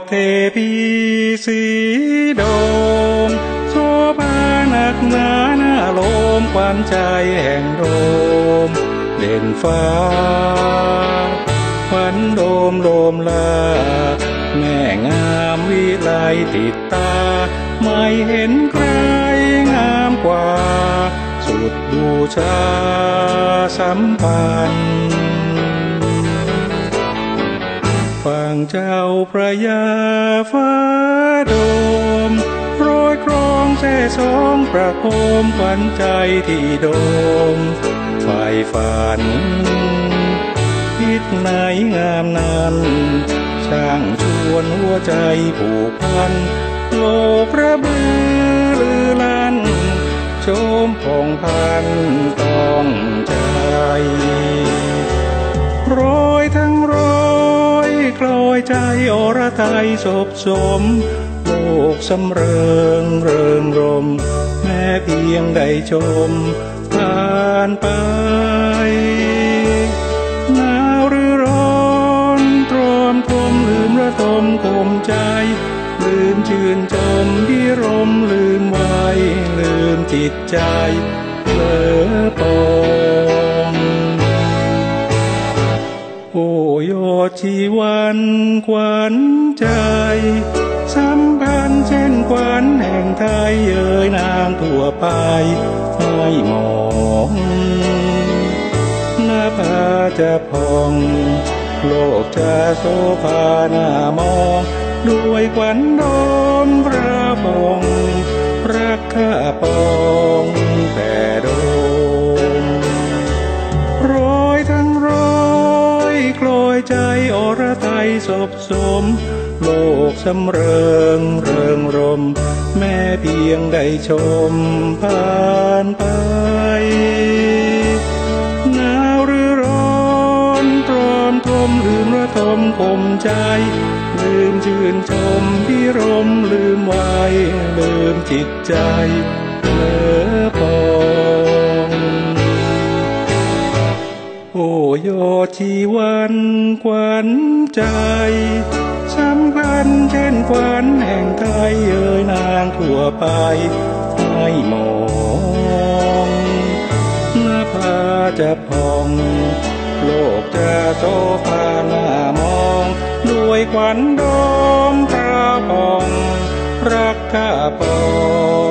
เทพีสีโดมโสภานักหนาหน้าโลมขวัญใจแห่งโดมเด่นฟ้าขวัญโดมโลมลาแม่งามวิไลติดตาไม่เห็นใครงามกว่าสุดบูชาสัมพันธ์ฟังเจ้าพระยาฟ้าโดมโปรยครองแท่สองประโคมขวัญใจที่โดมไฟฝันคิดไหนงามนั้นช่างชวนหัวใจผูกพันโลกระบือลือลั่นโชมผ่องพันต้องใจร้อยทั้งร้อยคล้อยใจอรไทยศพสมโลกสำเริงเริงรมแม้เพียงได้ชมผ่านไปหนาวหรือร้อนตรอมทมลืมระทมคมใจลืมชื่นชมพิรมลืมไว้ลืมจิตใจเผลอปองโอ้ยอดชีวันขวัญใจสัมพันธ์เช่นขวัญแห่งไทยเอ่ยนางทั่วไปให้มองหน้าผาจะพองโลกจะโสภาหน้ามองด้วยขวัญโดมพระพงรักข้าปองแต่โดมร้อยทั้งร้อยคล้อยใจอรไทยศพสมโลกสำเริงเริงรมแม้เพียงได้ชมผ่านไปหนาวหรือร้อนตรอมทมลืมระทมคมใจลืมชื่นชมพิรมลืมไว้ลืมจิตใจเผลอปองโอ้ยอดชีวันขวัญใจสัมพันธ์เช่นขวัญแห่งไทยเอ่ยนางทั่วไปให้มองหน้าผาจะพองโลกจะโสภาหน้ามองด้วยขวัญโดมพระพองรักข้าปอง